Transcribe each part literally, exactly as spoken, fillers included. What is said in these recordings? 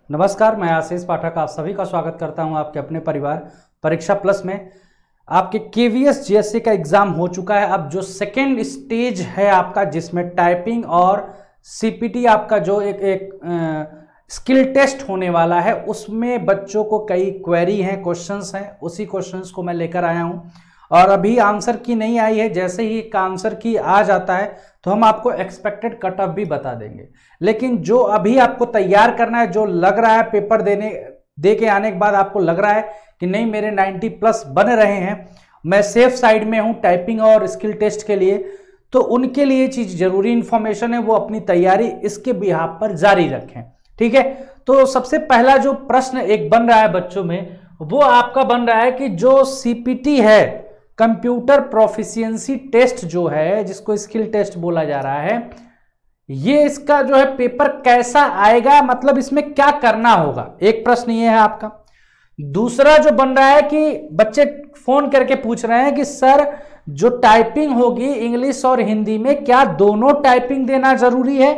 नमस्कार, मैं आशीष पाठक आप सभी का स्वागत करता हूं आपके अपने परिवार परीक्षा प्लस में। आपके केवीएस जीएससी का एग्जाम हो चुका है। अब जो सेकेंड स्टेज है आपका, जिसमें टाइपिंग और सीपीटी आपका जो एक एक स्किल टेस्ट होने वाला है, उसमें बच्चों को कई क्वेरी हैं, क्वेश्चंस हैं। उसी क्वेश्चंस को मैं लेकर आया हूं और अभी आंसर की नहीं आई है। जैसे ही एक आंसर की आ जाता है तो हम आपको एक्सपेक्टेड कट ऑफ भी बता देंगे। लेकिन जो अभी आपको तैयार करना है, जो लग रहा है पेपर देने दे के आने के बाद आपको लग रहा है कि नहीं मेरे नब्बे प्लस बन रहे हैं, मैं सेफ साइड में हूं टाइपिंग और स्किल टेस्ट के लिए, तो उनके लिए चीज जरूरी इंफॉर्मेशन है, वो अपनी तैयारी इसके बिहाफ पर जारी रखें। ठीक है, तो सबसे पहला जो प्रश्न एक बन रहा है बच्चों में, वो आपका बन रहा है कि जो सीपीटी है, कंप्यूटर प्रोफिशिएंसी टेस्ट जो है, जिसको स्किल टेस्ट बोला जा रहा है, ये इसका जो है पेपर कैसा आएगा, मतलब इसमें क्या करना होगा। एक प्रश्न ये है आपका। दूसरा जो बन रहा है कि बच्चे फोन करके पूछ रहे हैं कि सर जो टाइपिंग होगी इंग्लिश और हिंदी में, क्या दोनों टाइपिंग देना जरूरी है।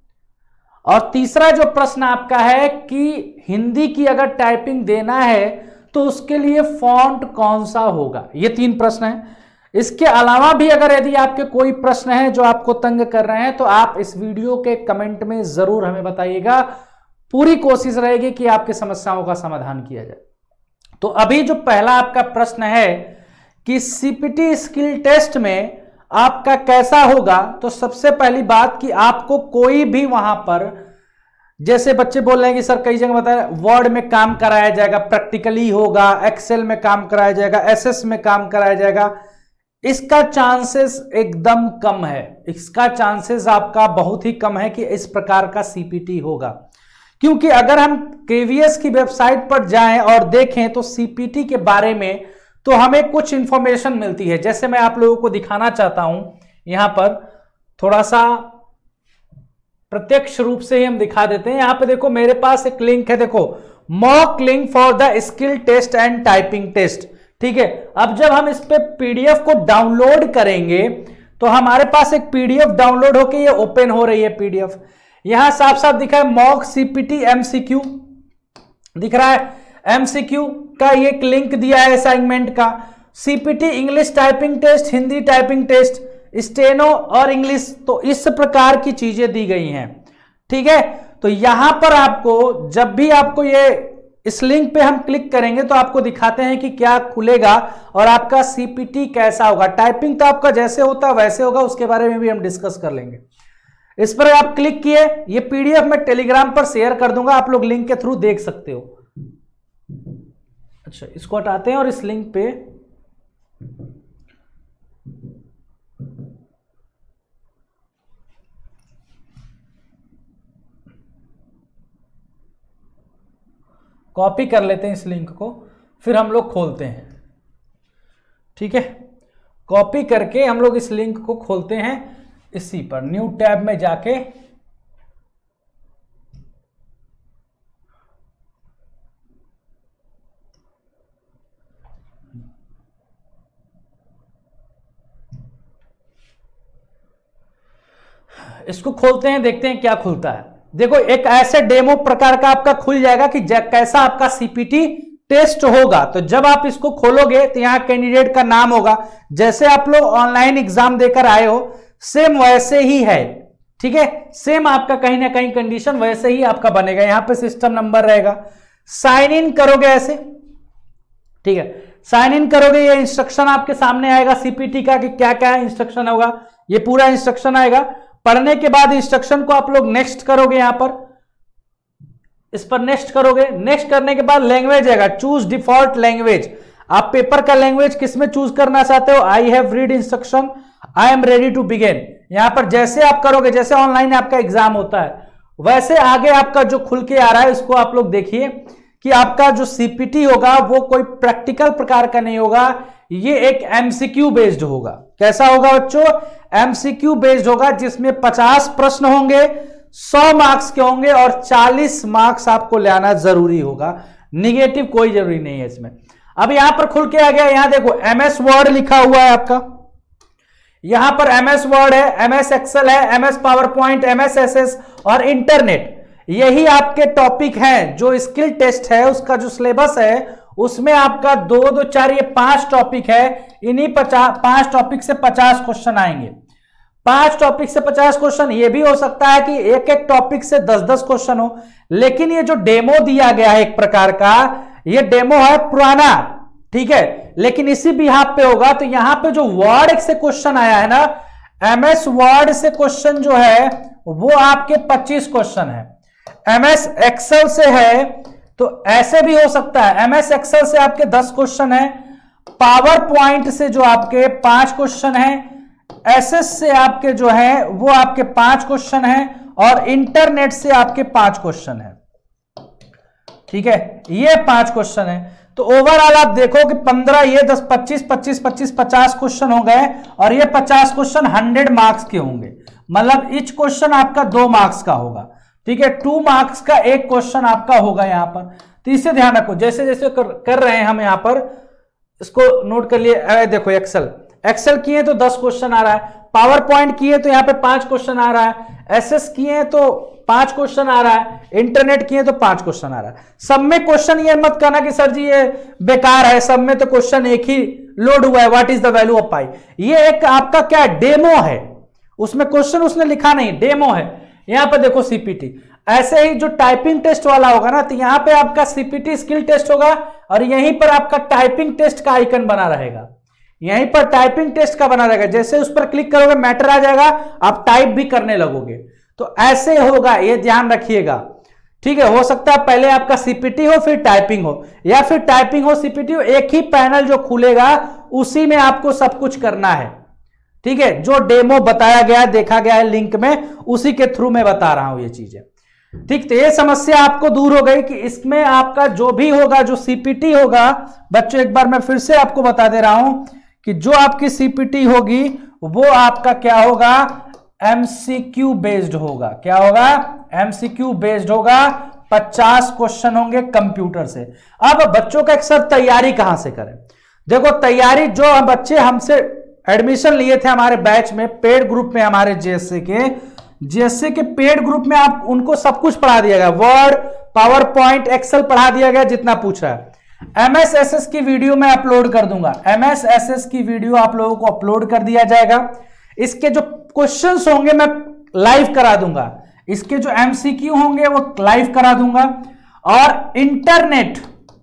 और तीसरा जो प्रश्न आपका है कि हिंदी की अगर टाइपिंग देना है तो उसके लिए फॉन्ट कौन सा होगा। ये तीन प्रश्न हैं। इसके अलावा भी अगर यदि आपके कोई प्रश्न है जो आपको तंग कर रहे हैं तो आप इस वीडियो के कमेंट में जरूर हमें बताइएगा। पूरी कोशिश रहेगी कि आपकी समस्याओं का समाधान किया जाए। तो अभी जो पहला आपका प्रश्न है कि सीपीटी स्किल टेस्ट में आपका कैसा होगा, तो सबसे पहली बात कि आपको कोई भी वहां पर, जैसे बच्चे बोल रहे हैं कि सर कई जगह बताया वर्ड में काम कराया जाएगा, प्रैक्टिकली होगा, एक्सेल में काम कराया जाएगा, एसएस में काम कराया जाएगा, इसका चांसेस एकदम कम है। इसका चांसेस आपका बहुत ही कम है कि इस प्रकार का सीपीटी होगा। क्योंकि अगर हम केवीएस की वेबसाइट पर जाएं और देखें तो सीपीटी के बारे में तो हमें कुछ इंफॉर्मेशन मिलती है। जैसे मैं आप लोगों को दिखाना चाहता हूं, यहां पर थोड़ा सा प्रत्यक्ष रूप से ही हम दिखा देते हैं। यहां पे देखो मेरे पास एक लिंक है, देखो mock link for the skill test and typing test. ठीक है, अब जब हम इस पे पीडीएफ को डाउनलोड करेंगे तो हमारे पास एक पीडीएफ डाउनलोड होकर ये ओपन हो रही है पीडीएफ। यहां साफ साफ दिखा है मॉक सीपीटी एमसीक्यू दिख रहा है। एमसीक्यू का ये एक लिंक दिया है असाइनमेंट का। CPT English typing test, Hindi typing test, steno और इंग्लिश, तो इस प्रकार की चीजें दी गई हैं। ठीक है, तो यहां पर आपको जब भी आपको ये इस लिंक पे हम क्लिक करेंगे तो आपको दिखाते हैं कि क्या खुलेगा और आपका सीपीटी कैसा होगा। टाइपिंग तो आपका जैसे होता है वैसे होगा, उसके बारे में भी हम डिस्कस कर लेंगे। इस पर आप क्लिक किए, ये पीडीएफ मैं टेलीग्राम पर शेयर कर दूंगा, आप लोग लिंक के थ्रू देख सकते हो। अच्छा, इसको हटाते हैं और इस लिंक पे कॉपी कर लेते हैं इस लिंक को, फिर हम लोग खोलते हैं। ठीक है, कॉपी करके हम लोग इस लिंक को खोलते हैं। इसी पर न्यू टैब में जाके इसको खोलते हैं, देखते हैं क्या खुलता है। देखो एक ऐसे डेमो प्रकार का आपका खुल जाएगा कि कैसा आपका सीपीटी टेस्ट होगा। तो जब आप इसको खोलोगे तो यहां कैंडिडेट का नाम होगा, जैसे आप लोग ऑनलाइन एग्जाम देकर आए हो सेम वैसे ही है। ठीक है, सेम आपका कहीं ना कहीं कंडीशन वैसे ही आपका बनेगा। यहां पे सिस्टम नंबर रहेगा, साइन इन करोगे ऐसे। ठीक है, साइन इन करोगे, ये इंस्ट्रक्शन आपके सामने आएगा सीपीटी का कि क्या क्या इंस्ट्रक्शन होगा। ये पूरा इंस्ट्रक्शन आएगा। पढ़ने के बाद इंस्ट्रक्शन को आप लोग नेक्स्ट करोगे, यहां पर इस पर नेक्स्ट करोगे। नेक्स्ट करने के बाद लैंग्वेज आएगा, चूज डिफॉल्ट लैंग्वेज। आप पेपर का लैंग्वेज किसमें चूज करना चाहते हो। I have read instruction, I am ready to begin. यहां पर जैसे आप करोगे, जैसे ऑनलाइन आपका एग्जाम होता है वैसे आगे आपका जो खुल के आ रहा है, इसको आप लोग देखिए कि आपका जो सीपीटी होगा वो कोई प्रैक्टिकल प्रकार का नहीं होगा, ये एक एमसीक्यू बेस्ड होगा। कैसा होगा बच्चों, एमसीक्यू बेस्ड होगा, जिसमें पचास प्रश्न होंगे, सौ मार्क्स के होंगे और चालीस मार्क्स आपको लाना जरूरी होगा। निगेटिव कोई जरूरी नहीं है इसमें। अब यहां पर खुल के आ गया, यहां देखो एमएस वर्ड लिखा हुआ है आपका, यहां पर एमएस वर्ड है, एमएस एक्सेल है, MS PowerPoint, MS SS और इंटरनेट। यही आपके टॉपिक हैं। जो स्किल टेस्ट है उसका जो सिलेबस है उसमें आपका दो दो चार ये पांच टॉपिक है। इन्हीं पचास पांच टॉपिक से पचास क्वेश्चन आएंगे। पांच टॉपिक से पचास क्वेश्चन। ये भी हो सकता है कि एक एक टॉपिक से दस दस क्वेश्चन हो, लेकिन ये जो डेमो दिया गया है एक प्रकार का, ये डेमो है पुराना, ठीक है, लेकिन इसी बिहाफ पे होगा। तो यहां पे जो वर्ड से क्वेश्चन आया है ना, एमएस वर्ड से क्वेश्चन जो है वो आपके पच्चीस क्वेश्चन है। एमएस एक्सेल से है तो ऐसे भी हो सकता है, एमएस एक्सेल से आपके दस क्वेश्चन है, पावर पॉइंट से जो आपके पांच क्वेश्चन है, एसएस से आपके जो है वो आपके पांच क्वेश्चन है, और इंटरनेट से आपके पांच क्वेश्चन है, ठीक है, ये पांच क्वेश्चन है। तो ओवरऑल आप देखो कि पंद्रह, ये दस, पच्चीस, पच्चीस, पच्चीस, पचास क्वेश्चन हो गए, और ये पचास क्वेश्चन हंड्रेड मार्क्स के होंगे। मतलब ईच क्वेश्चन आपका दो मार्क्स का होगा, ठीक है, टू मार्क्स का एक क्वेश्चन आपका होगा यहां पर। तो इसे ध्यान रखो, जैसे जैसे कर, कर रहे हैं हम यहां पर, इसको नोट कर लिए। देखो एक्सेल एक्सेल किए तो दस क्वेश्चन आ रहा है, पावर पॉइंट किए तो यहां पे पांच क्वेश्चन आ रहा है, एसएस किए तो पांच क्वेश्चन आ रहा है, इंटरनेट किए तो पांच क्वेश्चन आ रहा है। सब में क्वेश्चन ये मत कहना कि सर जी ये बेकार है, सब में तो क्वेश्चन एक ही लोड हुआ है, what is the value of pi. ये एक आपका क्या डेमो है, उसमें क्वेश्चन उसने लिखा नहीं, डेमो है। यहां पर देखो सीपीटी, ऐसे ही जो टाइपिंग टेस्ट वाला होगा ना, तो यहां पे आपका सीपीटी स्किल टेस्ट होगा, और यहीं पर आपका टाइपिंग टेस्ट का आइकन बना रहेगा, यहीं पर टाइपिंग टेस्ट का बना रहेगा। जैसे उस पर क्लिक करोगे मैटर आ जाएगा, आप टाइप भी करने लगोगे। तो ऐसे होगा, ये ध्यान रखिएगा, ठीक है। हो सकता है पहले आपका सीपीटी हो फिर टाइपिंग हो, या फिर टाइपिंग हो सीपीटी हो, एक ही पैनल जो खुलेगा उसी में आपको सब कुछ करना है, ठीक है। जो डेमो बताया गया, देखा गया है लिंक में, उसी के थ्रू मैं बता रहा हूं ये चीजें, ठीक। तो ये समस्या आपको दूर हो गई कि इसमें आपका जो भी होगा, जो सीपीटी होगा, बच्चों एक बार मैं फिर से आपको बता दे रहा हूं कि जो आपकी सीपीटी होगी वो आपका क्या होगा, एमसीक्यू बेस्ड होगा। क्या होगा, एमसीक्यू बेस्ड होगा। पचास क्वेश्चन होंगे कंप्यूटर से। अब बच्चों का एक सर तैयारी कहां से करें? देखो तैयारी, जो बच्चे हमसे एडमिशन लिए थे हमारे बैच में, पेड ग्रुप में, हमारे जेएससी के जेएससी के पेड ग्रुप में, आप उनको सब कुछ पढ़ा दिया गया, वर्ड, पावर पॉइंट, एक्सेल पढ़ा दिया गया जितना पूछ रहा है। एमएस एसएस की वीडियो मैं अपलोड कर दूंगा, एमएस एसएस की वीडियो आप लोगों को अपलोड कर दिया जाएगा। इसके जो क्वेश्चंस होंगे मैं लाइव करा दूंगा, इसके जो एमसीक्यू होंगे वो लाइव करा दूंगा। और इंटरनेट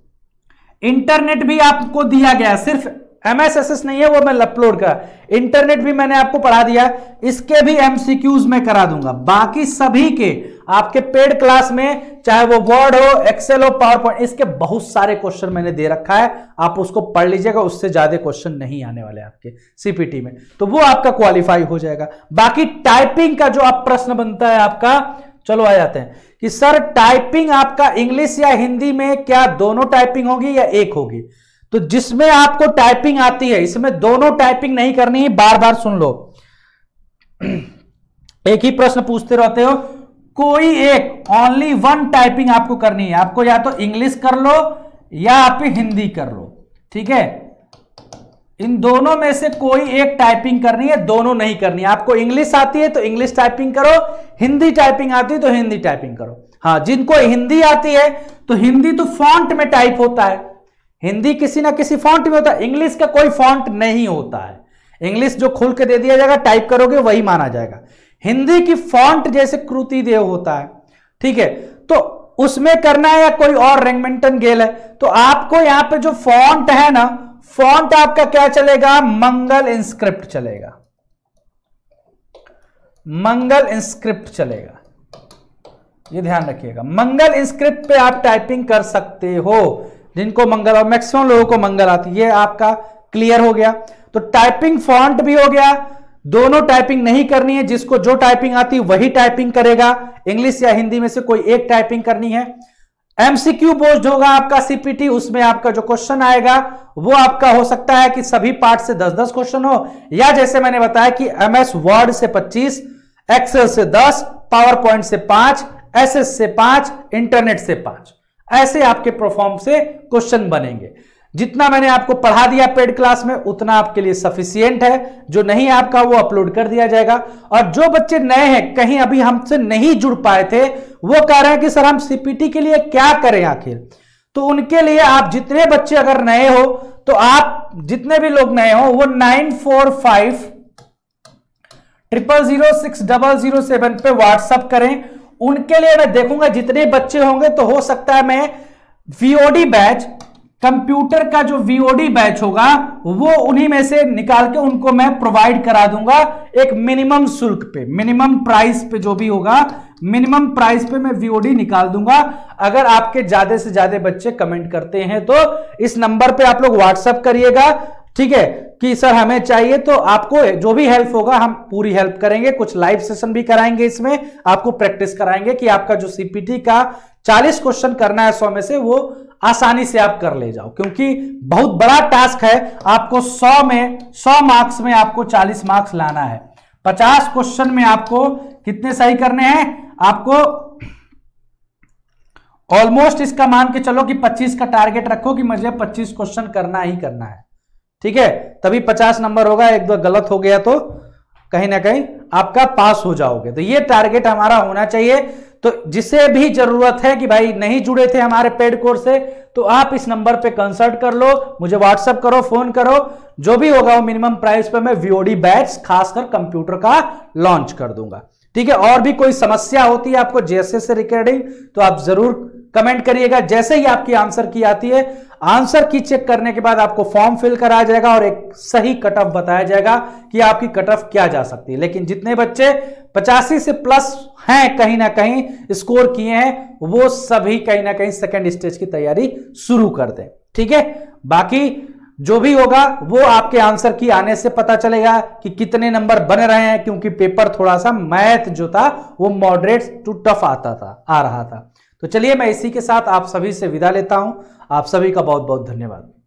इंटरनेट भी आपको दिया गया, सिर्फ एमएस एसएस नहीं है, वो मैं अपलोड करा, इंटरनेट भी मैंने आपको पढ़ा दिया, इसके भी एमसीक्यूज में करा दूंगा। बाकी सभी के आपके पेड क्लास में, चाहे वो वर्ड हो, एक्सेल हो, पावर पॉइंट, इसके बहुत सारे क्वेश्चन मैंने दे रखा है, आप उसको पढ़ लीजिएगा, उससे ज्यादा क्वेश्चन नहीं आने वाले आपके सीपीटी में, तो वो आपका क्वालिफाई हो जाएगा। बाकी टाइपिंग का जो आप प्रश्न बनता है आपका, चलो आ जाते हैं कि सर टाइपिंग आपका इंग्लिश या हिंदी में क्या दोनों टाइपिंग होगी या एक होगी? तो जिसमें आपको टाइपिंग आती है, इसमें दोनों टाइपिंग नहीं करनी है। बार बार सुन लो, एक ही प्रश्न पूछते रहते हो, कोई एक ओनली वन टाइपिंग आपको करनी है। आपको या तो इंग्लिश कर लो या आप हिंदी कर लो, ठीक है। इन दोनों में से कोई एक टाइपिंग करनी है, दोनों नहीं करनी है। आपको इंग्लिश आती है तो इंग्लिश टाइपिंग करो, हिंदी टाइपिंग आती है तो हिंदी टाइपिंग करो। हाँ, जिनको हिंदी आती है तो हिंदी तो फॉन्ट में टाइप होता है, हिंदी किसी ना किसी फॉन्ट में होता है, इंग्लिश का कोई फॉन्ट नहीं होता है। इंग्लिश जो खोल के दे दिया जाएगा, टाइप करोगे वही माना जाएगा। हिंदी की फॉन्ट जैसे कृति देव होता है, ठीक है, तो उसमें करना है, या कोई और रेंगमेंटन गेल है। तो आपको यहां पे जो फॉन्ट है ना, फॉन्ट आपका क्या चलेगा, मंगल इंस्क्रिप्ट चलेगा, मंगल इंस्क्रिप्ट चलेगा, ये ध्यान रखिएगा। मंगल इंस्क्रिप्ट पे आप टाइपिंग कर सकते हो, जिनको मंगल, और मैक्सिमम लोगों को मंगल आती है। ये आपका क्लियर हो गया। तो टाइपिंग फॉन्ट भी हो गया, दोनों टाइपिंग नहीं करनी है, जिसको जो टाइपिंग आती है वही टाइपिंग करेगा, इंग्लिश या हिंदी में से कोई एक टाइपिंग करनी है। एमसीक्यू बेस्ड होगा आपका सीपीटी, उसमें आपका जो क्वेश्चन आएगा वो आपका हो सकता है कि सभी पार्ट से दस दस क्वेश्चन हो, या जैसे मैंने बताया कि एमएस वर्ड से पच्चीस, एक्सेल से दस, पावर पॉइंट से पांच, एसएस से पांच, इंटरनेट से पांच, ऐसे आपके प्रोफॉर्म से क्वेश्चन बनेंगे। जितना मैंने आपको पढ़ा दिया पेड क्लास में उतना आपके लिए सफिशियंट है, जो नहीं आपका वो अपलोड कर दिया जाएगा। और जो बच्चे नए हैं, कहीं अभी हमसे नहीं जुड़ पाए थे, वो कह रहे हैं कि सर हम सीपीटी के लिए क्या करें आखिर, तो उनके लिए आप जितने बच्चे अगर नए हो तो आप जितने भी लोग नए हो वो nine four five triple zero six double zero seven पे व्हाट्सअप करें। उनके लिए मैं देखूंगा जितने बच्चे होंगे तो हो सकता है मैं वीओडी बैच, कंप्यूटर का जो वीओडी बैच होगा वो उन्हीं में से निकाल के उनको मैं प्रोवाइड करा दूंगा एक मिनिमम शुल्क पे, मिनिमम प्राइस पे, जो भी होगा मिनिमम प्राइस पे मैं वीओडी निकाल दूंगा। अगर आपके ज्यादा से ज्यादा बच्चे कमेंट करते हैं तो इस नंबर पे आप लोग व्हाट्सएप करिएगा, ठीक है, कि सर हमें चाहिए, तो आपको जो भी हेल्प होगा हम पूरी हेल्प करेंगे। कुछ लाइव सेशन भी कराएंगे, इसमें आपको प्रैक्टिस कराएंगे कि आपका जो सीपीटी का चालीस क्वेश्चन करना है सौ में से वो आसानी से आप कर ले जाओ, क्योंकि बहुत बड़ा टास्क है। आपको सौ में सौ मार्क्स में आपको चालीस मार्क्स लाना है। पचास क्वेश्चन में आपको कितने सही करने हैं, आपको ऑलमोस्ट इसका मान के चलो कि पच्चीस का टारगेट रखो कि मुझे पच्चीस क्वेश्चन करना ही करना है, ठीक है, तभी पचास नंबर होगा। एक दो गलत हो गया तो कहीं ना कहीं आपका पास हो जाओगे। तो ये टारगेट हमारा होना चाहिए। तो जिसे भी जरूरत है कि भाई नहीं जुड़े थे हमारे पेड कोर्स से, तो आप इस नंबर पे कंसल्ट कर लो, मुझे व्हाट्सएप करो, फोन करो, जो भी होगा वो मिनिमम प्राइस पे मैं वीओडी बैच खासकर कंप्यूटर का लॉन्च कर दूंगा, ठीक है। और भी कोई समस्या होती है आपको जेएसएस से रिगार्डिंग तो आप जरूर कमेंट करिएगा। जैसे ही आपकी आंसर की आती है, आंसर की चेक करने के बाद आपको फॉर्म फिल कराया जाएगा और एक सही कट ऑफ बताया जाएगा कि आपकी कट ऑफ क्या जा सकती है। लेकिन जितने बच्चे पचासी से प्लस हैं, कहीं ना कहीं स्कोर किए हैं, वो सभी कहीं ना कहीं सेकंड स्टेज की तैयारी शुरू कर दें, ठीक है। बाकी जो भी होगा वो आपके आंसर की आने से पता चलेगा कि कितने नंबर बन रहे हैं, क्योंकि पेपर थोड़ा सा मैथ जो था वो मॉडरेट टू टफ आता था आ रहा था। तो चलिए मैं इसी के साथ आप सभी से विदा लेता हूं। आप सभी का बहुत बहुत धन्यवाद।